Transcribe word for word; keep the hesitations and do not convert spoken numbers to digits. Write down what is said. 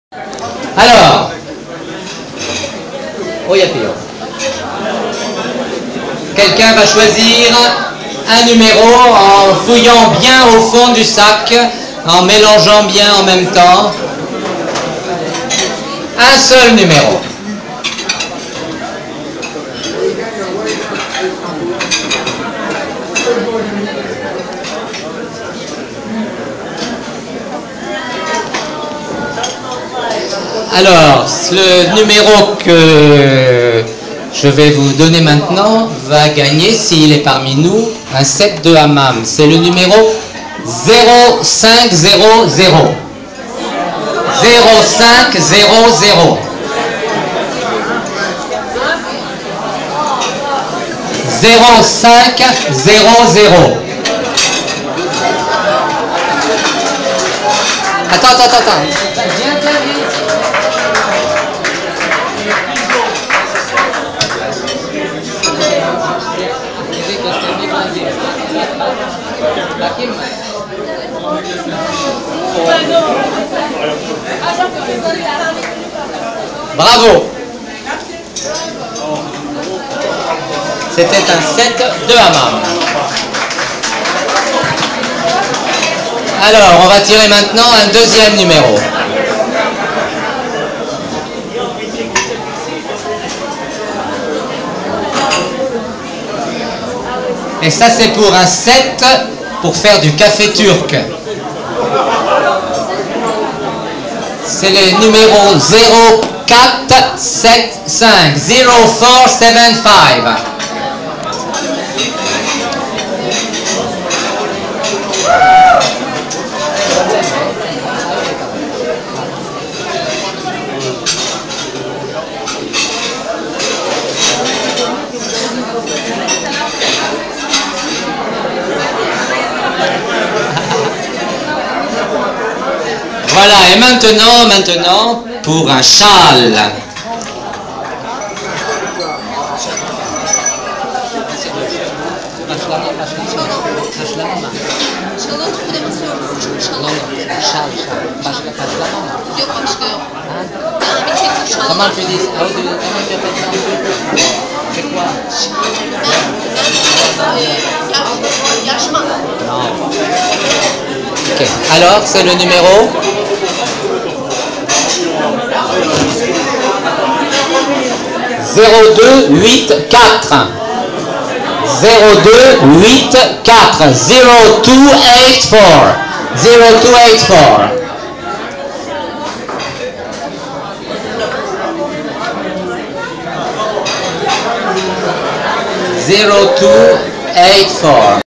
Alors, Oyapio. Quelqu'un va choisir un numéro en fouillant bien au fond du sac, en mélangeant bien en même temps. Un seul numéro. Alors, le numéro que je vais vous donner maintenant va gagner, s'il est parmi nous, un set de hammam. C'est le numéro zéro cinq zéro zéro. zéro cinq zéro zéro. zéro cinq zéro zéro. Attends, attends, attends. Viens, viens, viens. Bravo. C'était un set de hammam. Alors, on va tirer maintenant un deuxième numéro. Et ça, c'est pour un set pour faire du café turc. C'est le numéro zéro quatre sept cinq. zéro quatre sept cinq. Voilà, et maintenant, maintenant, pour un châle. Comment tu dis? Comment tu appelles ça? C'est quoi? Non. Ok. Alors, c'est le numéro zéro deux huit quatre. zéro deux huit quatre. zéro deux huit quatre. zéro deux huit quatre. zéro deux huit quatre.